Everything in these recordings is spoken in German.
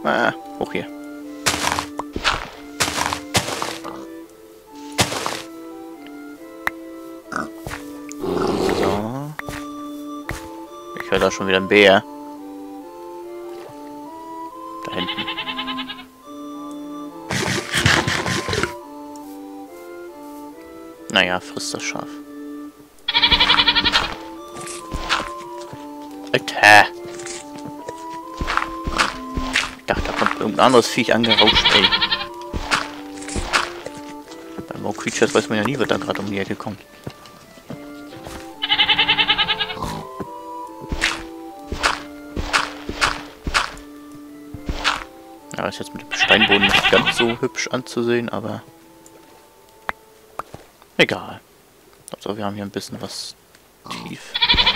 Ah, hoch hier. So. Ich höre da schon wieder einen Bär. Da hinten. Naja, frisst das Schaf. Alter! Ich dachte, da kommt irgendein anderes Viech angerauscht, ey. Bei More Creatures weiß man ja nie, wer da gerade um die Ecke kommt. Ja, ist jetzt mit dem Steinboden nicht ganz so hübsch anzusehen, aber egal. Also wir haben hier ein bisschen was tief.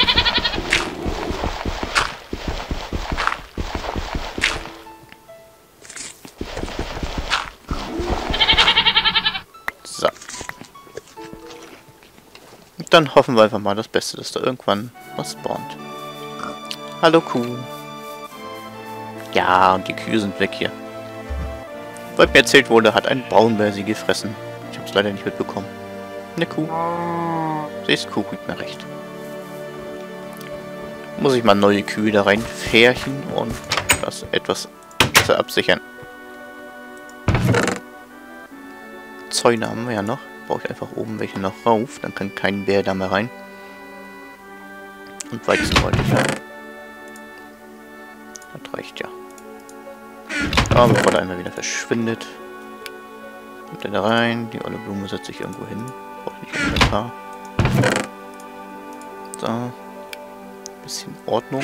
So. Und dann hoffen wir einfach mal das Beste, dass da irgendwann was spawnt. Hallo Kuh. Ja, und die Kühe sind weg hier. Weil mir erzählt wurde, hat ein Braunbär sie gefressen. Ich habe es leider nicht mitbekommen. Eine Kuh. Sie ist Kuh, gibt mir recht. Muss ich mal neue Kühe da reinfärchen und das etwas besser absichern. Zäune haben wir ja noch. Baue ich einfach oben welche noch rauf. Dann kann kein Bär da mehr rein. Und Weizen wollte ich haben. Das reicht ja. Aber bevor der einmal wieder verschwindet. Kommt der da rein. Die olle Blume setze ich irgendwo hin. Brauche ich nicht im Inventar. So. Bisschen Ordnung.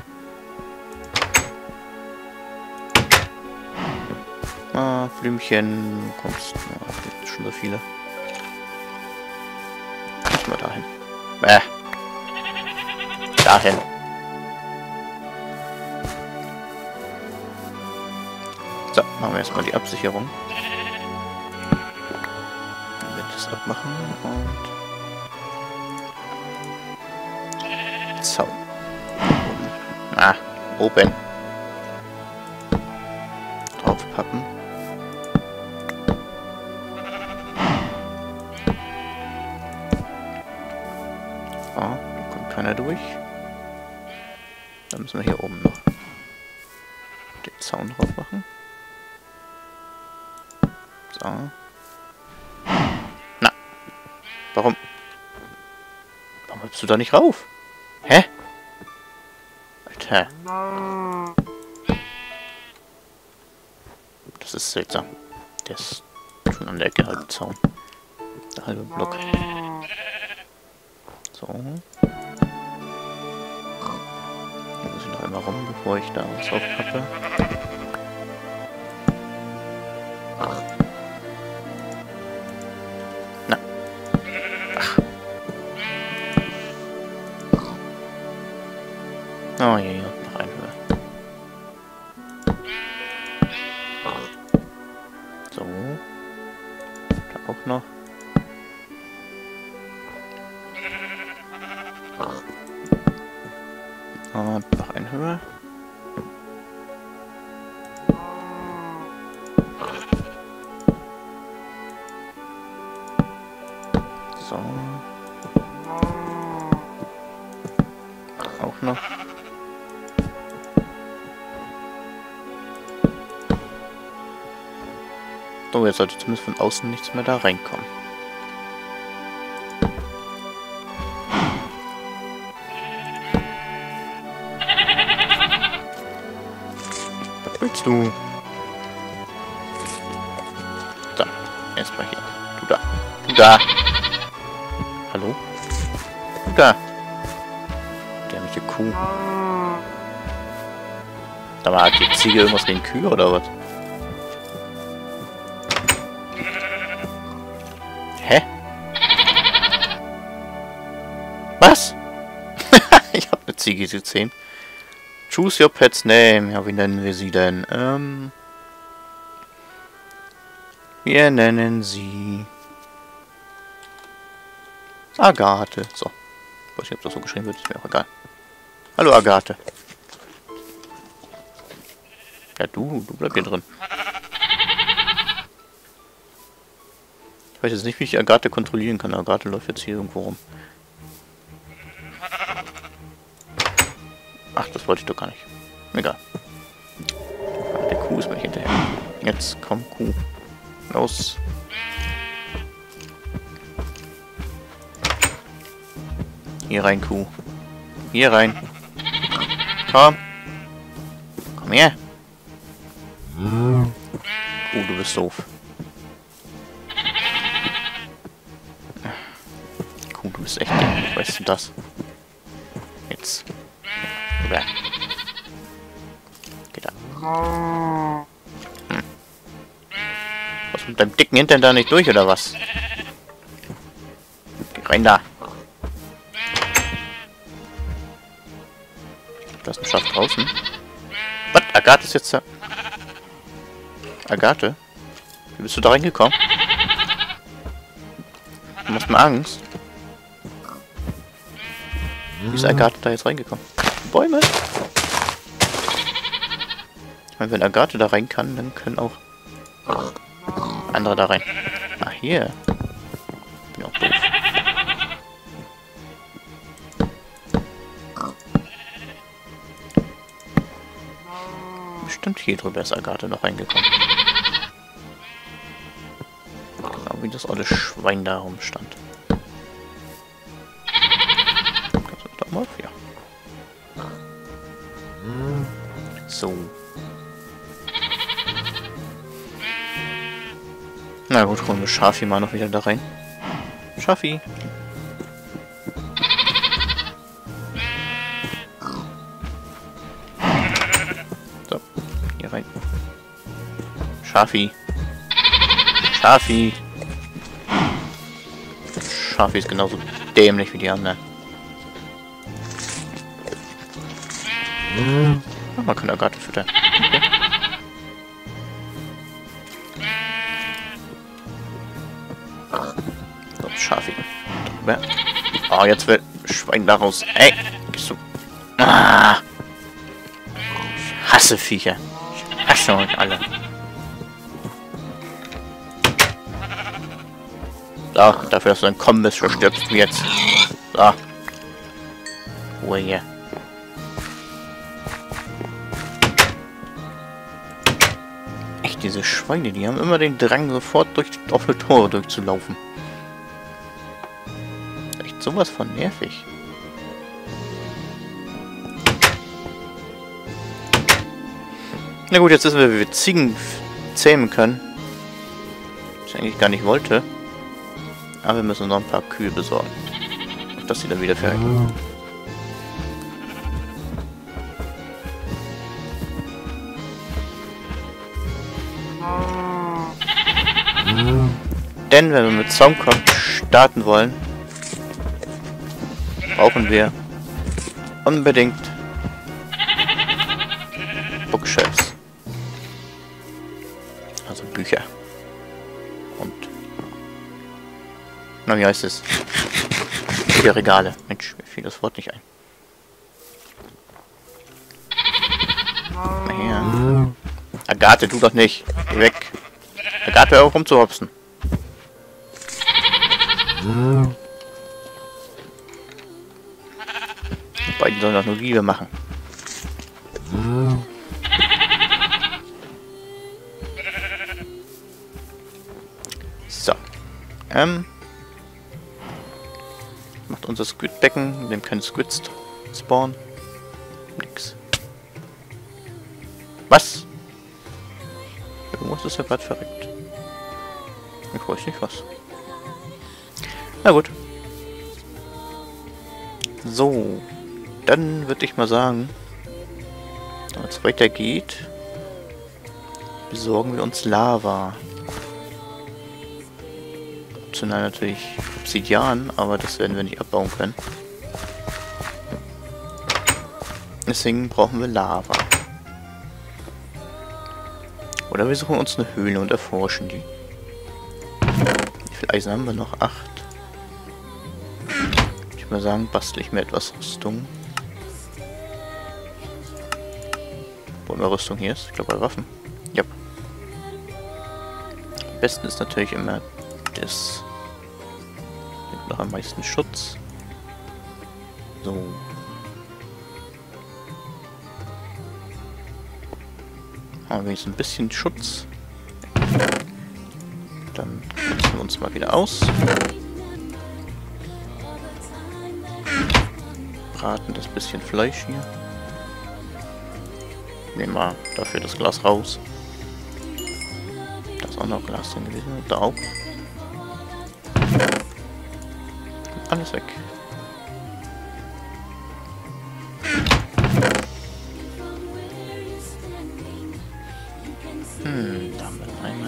Ah, Blümchen. Du kommst. Ja, das sind schon so viele. Nicht mal dahin. Dahin. So, machen wir erstmal die Absicherung. Dann wird das abmachen und Zaun. Ah, oben. Draufpappen. So, da kommt keiner durch. Dann müssen wir hier oben noch den Zaun drauf machen. So. Na. Warum? Warum hüpfst du da nicht rauf? Hä? Alter. Das ist seltsam. Der ist schon an der Ecke halt Zaun. Der halbe Block. So. Hier muss ich noch einmal rum, bevor ich da was aufpappe. Na. Ach. Oh je, noch ein höher. So. Da auch noch. Und noch ein höher. So. Auch noch. So, jetzt sollte zumindest von außen nichts mehr da reinkommen. Was willst du? Da. Erstmal hier. Du da. Du da. Hallo? Du da. Dämliche Kuh. Da war die Ziege irgendwas gegen Kühe oder was? Hä? Was? Ich habe eine Ziege gesehen. Choose your pet's name. Ja, wie nennen wir sie denn? Wir nennen sie Agathe. So. Ich weiß nicht, ob das so geschrieben wird. Ist mir auch egal. Hallo, Agathe. Ja, du bleib hier drin. Ich weiß jetzt nicht, wie ich Agathe kontrollieren kann. Agathe läuft jetzt hier irgendwo rum. Ach, das wollte ich doch gar nicht. Egal. Der Kuh ist mir hinterher. Jetzt komm, Kuh. Los. Hier rein, Kuh. Hier rein. Komm. Komm her. Kuh, du bist doof. Kuh, du bist echt doof. Weißt du das? Jetzt. Rüber. Geht da. Was mit deinem dicken Hintern da nicht durch, oder was? Geh rein da. Da ist ein Schaf draußen. Was? Agathe ist jetzt da. Agathe? Wie bist du da reingekommen? Du machst mir Angst. Wie ist Agathe da jetzt reingekommen? Bäume? Ich meine, wenn Agathe da rein kann, dann können auch andere da rein. Ah, hier. Bin auch doof. Bestimmt hier drüber ist Agathe noch reingekommen. Genau wie das alte Schwein da rumstand. Kannst du doch mal? Ja. So. Na gut, holen wir Schafi mal noch wieder da rein. Schafi. So, hier rein. Schafi. Schafi. Schafi ist genauso dämlich wie die anderen. Ach, man kann Agathe füttern. Okay. So, Schafi. Oh, jetzt will Schwein da raus. Ey, gehst du. Ah! Ich hasse Viecher. Ich hasse euch alle. So, dafür, dass du ein Kommen bist, verstirbst du jetzt. So. Ruhe hier. Echt, diese Schweine, die haben immer den Drang, sofort durch offene Tore durchzulaufen. Echt sowas von nervig. Na gut, jetzt wissen wir, wie wir Ziegen zähmen können. Was ich eigentlich gar nicht wollte. Aber wir müssen noch ein paar Kühe besorgen. Dass sie dann wieder verrecken. Denn wenn wir mit Soundcraft starten wollen, brauchen wir unbedingt Bookshelves. Also Bücher. Und na, wie heißt es? Bücherregale. Mensch, mir fiel das Wort nicht ein. Na her. Agathe, tu doch nicht. Geh weg. Agathe, hör auf rumzuhopsen. Die beiden sollen doch nur Liebe machen. So. Macht unser Squid-Becken, in dem keine Squids spawnen. Nix. Was? Irgendwas ist ja gerade verreckt. Ich weiß nicht was. Na gut. So. Dann würde ich mal sagen, damit es weitergeht, besorgen wir uns Lava. Optional natürlich Obsidian, aber das werden wir nicht abbauen können. Deswegen brauchen wir Lava. Oder wir suchen uns eine Höhle und erforschen die. Wie viel Eisen haben wir noch? 8. Ich würde mal sagen, bastle ich mir etwas Rüstung. wo immer Rüstung hier ist. Ich glaube bei Waffen. Ja. Am besten ist natürlich immer das. Gibt noch am meisten Schutz. So. Haben wir jetzt ein bisschen Schutz. Dann setzen wir uns mal wieder aus. Braten das bisschen Fleisch hier. Nehmen wir dafür das Glas raus. Da ist auch noch Glas drin gewesen. Und da auch. Alles weg. Da haben wir einen Eimer.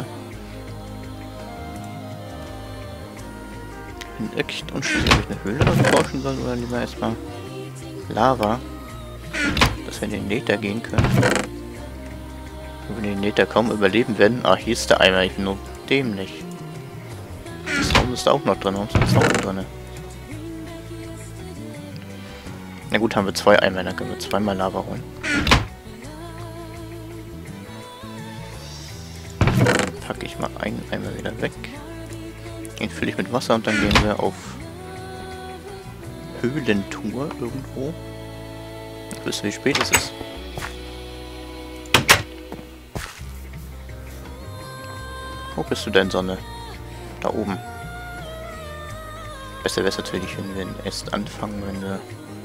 Bin echt unschlüssig, ob ich eine Höhle erforschen soll oder lieber erstmal Lava. Dass wir in den Nether gehen können. Wenn wir den Nether kaum überleben werden. Ah, hier ist der Eimer, ich bin nur dämlich. Das Raum ist da auch noch drin, warum ist das Raum drin? Na gut, haben wir 2 Eimer, dann können wir 2-mal Lava holen. Dann packe ich mal einen Eimer wieder weg. Den fülle ich mit Wasser und dann gehen wir auf Höhlentour irgendwo. Wisst ihr, wie spät es ist? Wo bist du denn, Sonne? Da oben. Besser wäre es natürlich, wenn wir erst anfangen, wenn wir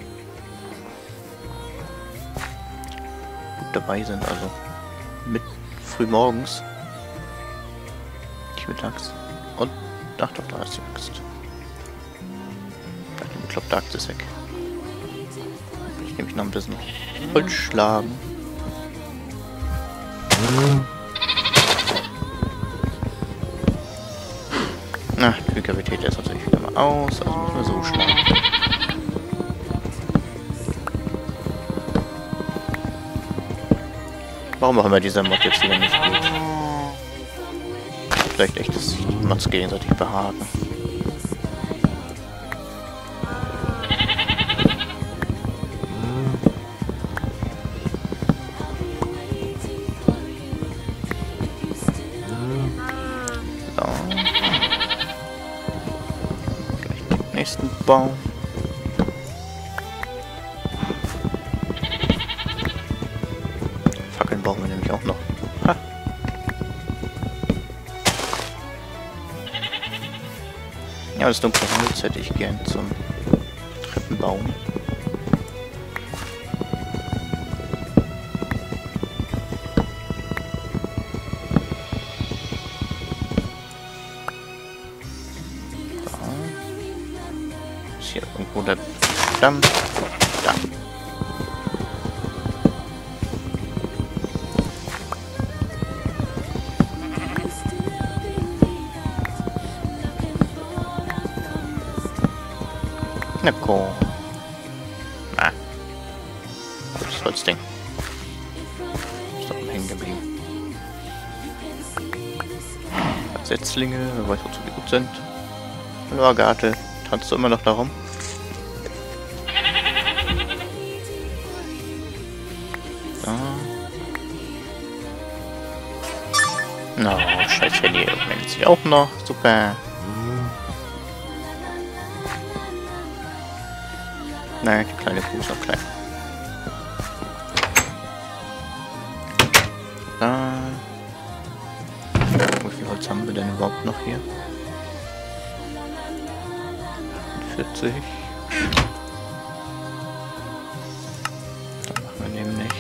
gut dabei sind, also mit früh morgens. Nicht mittags. Und ach doch, da ist die Axt. Da die bekloppte Axt ist weg. Ich nehme noch ein bisschen Holz schlagen. Na, die Kavität ist natürlich wieder mal aus, also müssen wir so schlagen. Warum auch immer dieser Mod jetzt wieder nicht geht. Vielleicht echt, dass sich die Mods gegenseitig behaken. So. Gleich den nächsten Baum. Fackeln brauchen wir nämlich auch noch. Ha. Ja, das dunkle Holz hätte ich gern zum Treppenbaum. Ist hier irgendwo der Stamm? Da. Na komm. Ah. Das Holzding. Ist doch hängen geblieben. Setzlinge, wer weiß, wozu die gut sind. Hallo Agathe, tanzt du immer noch darum? So. Na, scheiß Handy, meldet sich auch noch. Super. Nein, die kleine Kuh ist noch klein. Wie viel Holz haben wir denn überhaupt noch hier? 40. Dann machen wir nämlich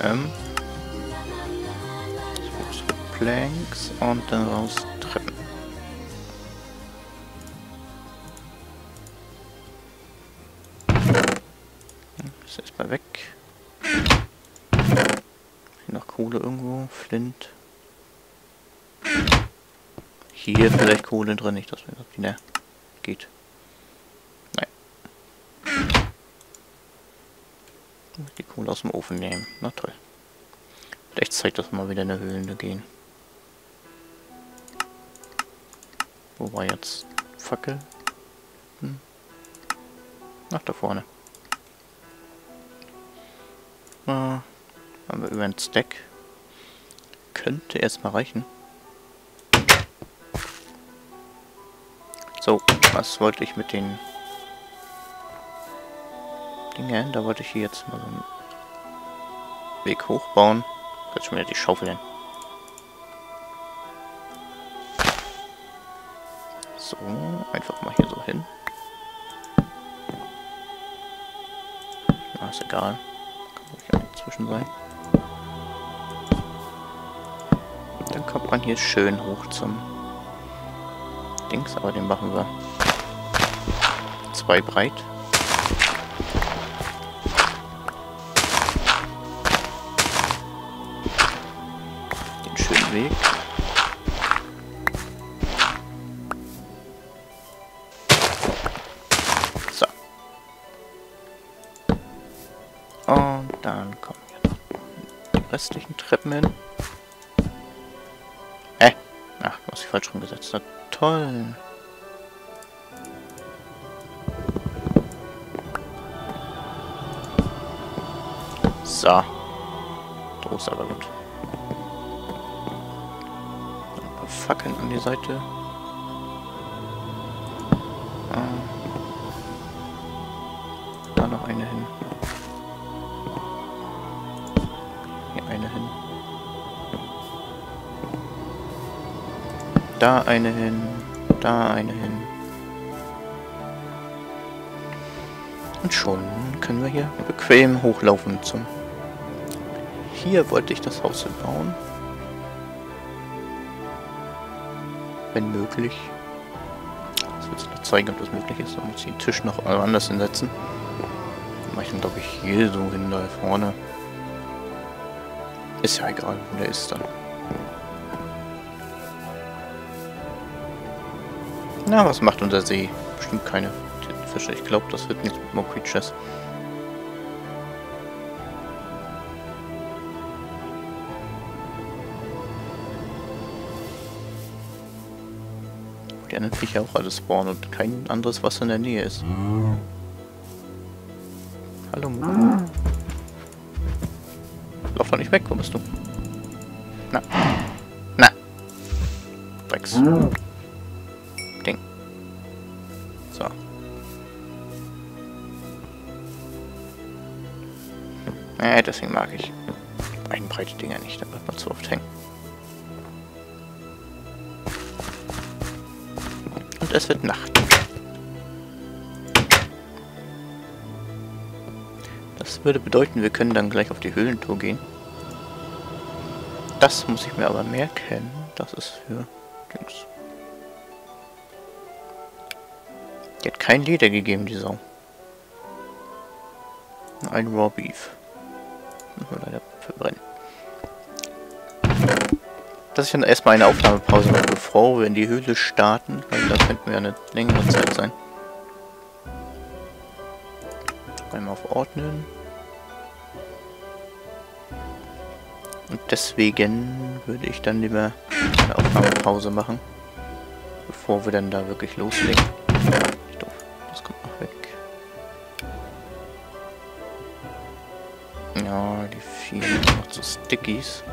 Planks und dann raus Treppen. Ist erstmal weg. Hier noch Kohle irgendwo, Flint. Hier vielleicht Kohle drin, nicht, dass mir das wieder geht. Nein. Die Kohle aus dem Ofen nehmen. Na toll. Vielleicht zeigt das mal wieder in der Höhle gehen. Wo war jetzt Fackel? Ach, da vorne. Haben wir über einen Stack. Könnte erstmal reichen. So, was wollte ich mit den Dingen? Da wollte ich hier jetzt mal so einen Weg hochbauen. Jetzt schon wieder die Schaufel hin. So, einfach mal hier so hin. Na, ist egal. Kann ruhig dazwischen sein. Dann kommt man hier schön hoch zum Dings, aber den machen wir 2 breit. Den schönen Weg. So. Und dann kommen hier noch die restlichen Treppen hin. Ach, du hast dich falsch rumgesetzt. Na, toll. So. So ist aber gut. Ein paar Fackeln an die Seite. Da noch eine hin. Hier eine hin. Da eine hin, da eine hin. Und schon können wir hier bequem hochlaufen zum... Hier wollte ich das Haus bauen. Wenn möglich. Das wird sich noch zeigen, ob das möglich ist. Dann muss ich den Tisch noch anders hinsetzen. Dann mache ich dann, glaube ich, hier so hin, da vorne. Ist ja egal, wo der ist dann. Na, was macht unser See? Bestimmt keine Tintenfische. Ich glaube, das wird nichts mit More Creatures. Die anderen Viecher auch alles spawnen und kein anderes Wasser in der Nähe ist. Hallo, Mumu. Lauf doch nicht weg, wo bist du? Na. Na. Drecks. Ding. So. Deswegen mag ich breite Dinger nicht, da bleibt man zu oft hängen. Und es wird Nacht. Das würde bedeuten, wir können dann gleich auf die Höhlentour gehen. Das muss ich mir aber merken. Das ist für Dings. Die hat kein Leder gegeben, die Sau. Ein Raw Beef. Müssen wir leider verbrennen. Dass ich dann erstmal eine Aufnahmepause mache, bevor wir in die Höhle starten, weil da könnten wir eine längere Zeit sein. Einmal auf Ordnen. Und deswegen würde ich dann lieber eine Aufnahmepause machen, bevor wir dann da wirklich loslegen. Doof, das kommt noch weg. Ja, die vielen noch zu Stickies.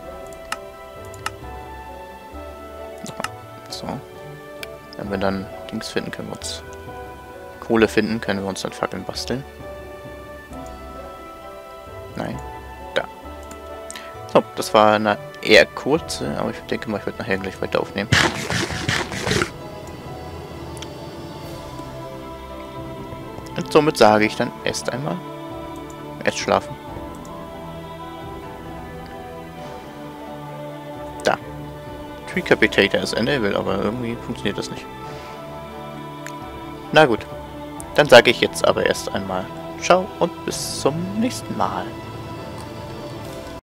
So. Wenn wir dann Dings finden, können wir uns Kohle finden, können wir uns dann Fackeln basteln. Nein. Da. So, das war eine eher kurze, aber ich denke mal, ich werde nachher gleich weiter aufnehmen. Und somit sage ich dann erst einmal, erst schlafen. Da. Recapitator ist enabled, aber irgendwie funktioniert das nicht. Na gut, dann sage ich jetzt aber erst einmal ciao und bis zum nächsten Mal.